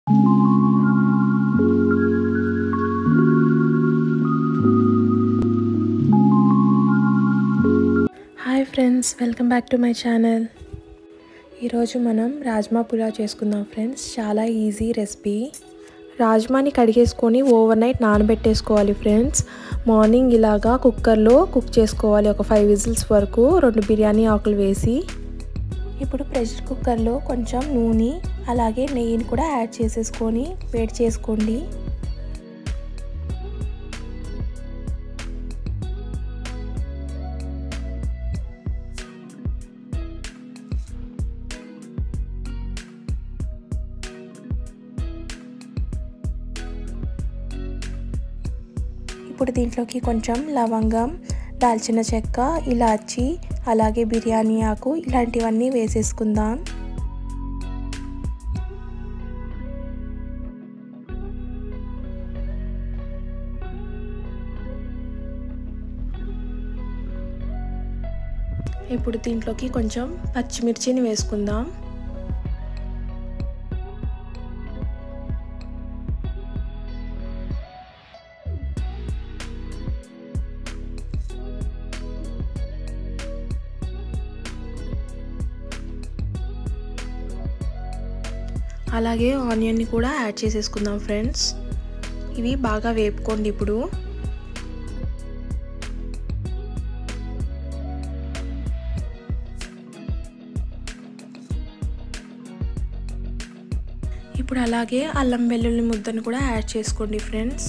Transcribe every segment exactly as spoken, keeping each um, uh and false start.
Hi friends, welcome back to my channel. ఈరోజు మనం రాజ్మా పులావ్ చేసుకుందాం ఫ్రెండ్స్. చాలా ఈజీ రెసిపీ. రాజ్మాని కడిగేసుకొని ఓవర్ నైట్ నానబెట్టేసుకోవాలి ఫ్రెండ్స్. మార్నింగ్ ఇలాగా కుక్కర్లో కుక్ చేసుకోవాలి ఒక ఫైవ్ విజిల్స్ వరకు, రెండు బిర్యానీ ఆకులు వేసి. ఇప్పుడు ప్రెషర్ కుక్కర్లో కొంచెం నూనె అలాగే నెయ్యిని కూడా యాడ్ చేసేసుకొని వేడి చేసుకోండి. ఇప్పుడు దీంట్లోకి కొంచెం లవంగం, దాల్చిన చెక్క, ఇలాచి అలాగే బిర్యానీ ఆకు ఇలాంటివన్నీ వేసేసుకుందాం. ఇప్పుడు దీంట్లోకి కొంచెం పచ్చిమిర్చిని వేసుకుందాం. అలాగే ఆనియన్ని కూడా యాడ్ చేసేసుకుందాం ఫ్రెండ్స్. ఇవి బాగా వేపుకోండి. ఇప్పుడు ఇప్పుడు అలాగే అల్లం వెల్లుల్లి ముద్దను కూడా యాడ్ చేసుకోండి ఫ్రెండ్స్.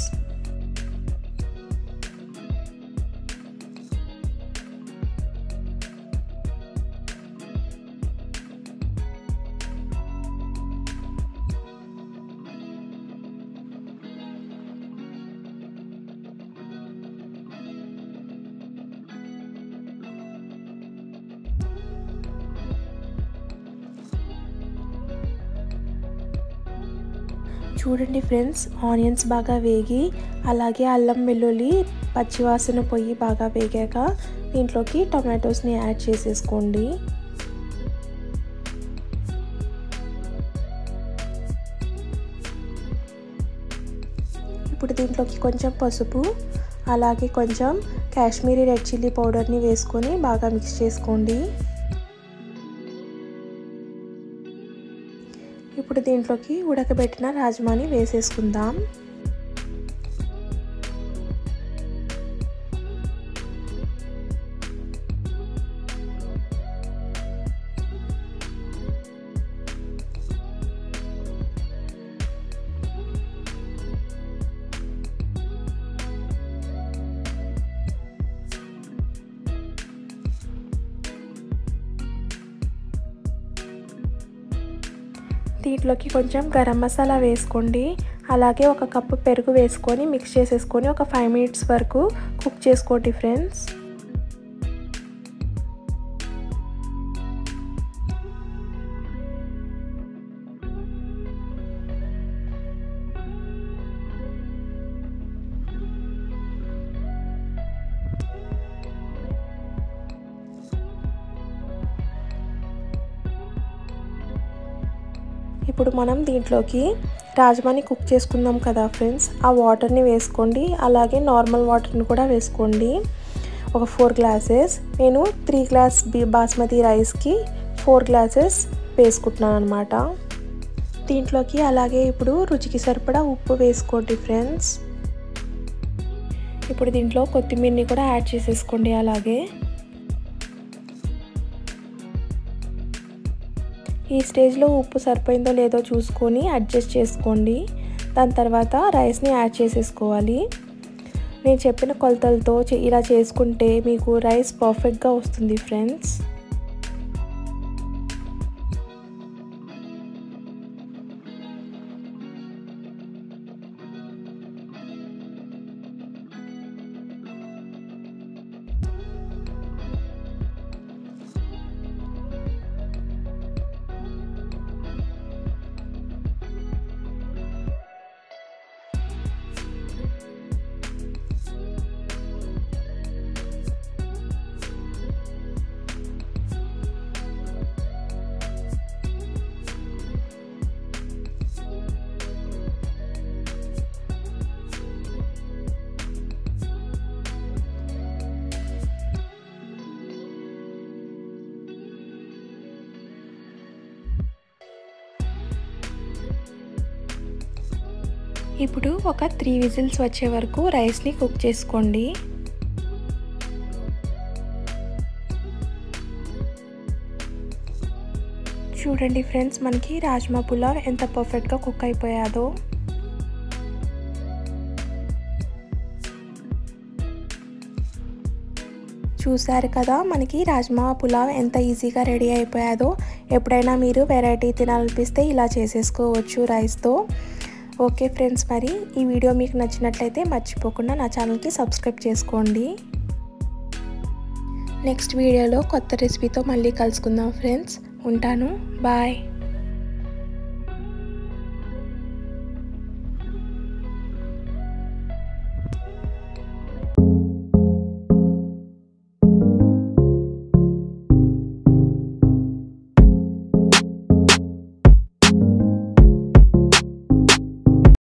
చూడండి ఫ్రెండ్స్, ఆనియన్స్ బాగా వేగి అలాగే అల్లం వెల్లుల్లి పచ్చివాసన పోయి బాగా వేగాక దీంట్లోకి టొమాటోస్ని యాడ్ చేసేసుకోండి. ఇప్పుడు దీంట్లోకి కొంచెం పసుపు అలాగే కొంచెం కాశ్మీరీ రెడ్ చిల్లీ పౌడర్ని వేసుకొని బాగా మిక్స్ చేసుకోండి. ఇప్పుడు దీంట్లోకి ఉడకబెట్టిన రాజ్మాని వేసేసుకుందాం. దీంట్లోకి కొంచెం గరం మసాలా వేసుకోండి. అలాగే ఒక కప్పు పెరుగు వేసుకొని మిక్స్ చేసేసుకొని ఒక ఫైవ్ మినిట్స్ వరకు కుక్ చేసుకోండి ఫ్రెండ్స్. ఇప్పుడు మనం దీంట్లోకి రాజ్మాని కుక్ చేసుకుందాం కదా ఫ్రెండ్స్, ఆ వాటర్ని వేసుకోండి. అలాగే నార్మల్ వాటర్ని కూడా వేసుకోండి. ఒక ఫోర్ గ్లాసెస్, నేను త్రీ గ్లాస్ బాస్మతి రైస్కి ఫోర్ గ్లాసెస్ వేసుకుంటున్నాను అనమాట. దీంట్లోకి అలాగే ఇప్పుడు రుచికి సరిపడా ఉప్పు వేసుకోండి ఫ్రెండ్స్. ఇప్పుడు దీంట్లో కొత్తిమీరని కూడా యాడ్ చేసేసుకోండి. అలాగే ఈ స్టేజ్లో ఉప్పు సరిపోయిందో లేదో చూసుకొని అడ్జస్ట్ చేసుకోండి. దాని తర్వాత రైస్ని యాడ్ చేసేసుకోవాలి. నేను చెప్పిన కొలతలతో ఇలా చేసుకుంటే మీకు రైస్ పర్ఫెక్ట్గా వస్తుంది ఫ్రెండ్స్. ఇప్పుడు ఒక త్రీ విజిల్స్ వచ్చే వరకు రైస్ని కుక్ చేసుకోండి. చూడండి ఫ్రెండ్స్, మనకి రాజ్మా పులావ్ ఎంత పర్ఫెక్ట్గా కుక్ అయిపోయాదో. చూసారు కదా మనకి రాజ్మా పులావ్ ఎంత ఈజీగా రెడీ అయిపోయాదో. ఎప్పుడైనా మీరు వెరైటీ తినాలనిపిస్తే ఇలా చేసేసుకోవచ్చు రైస్తో. ఓకే ఫ్రెండ్స్, మరి ఈ వీడియో మీకు నచ్చినట్లయితే మర్చిపోకుండా నా ఛానల్కి సబ్స్క్రైబ్ చేసుకోండి. నెక్స్ట్ వీడియోలో కొత్త రెసిపీతో మళ్ళీ కలుసుకుందాం ఫ్రెండ్స్. ఉంటాను, బాయ్.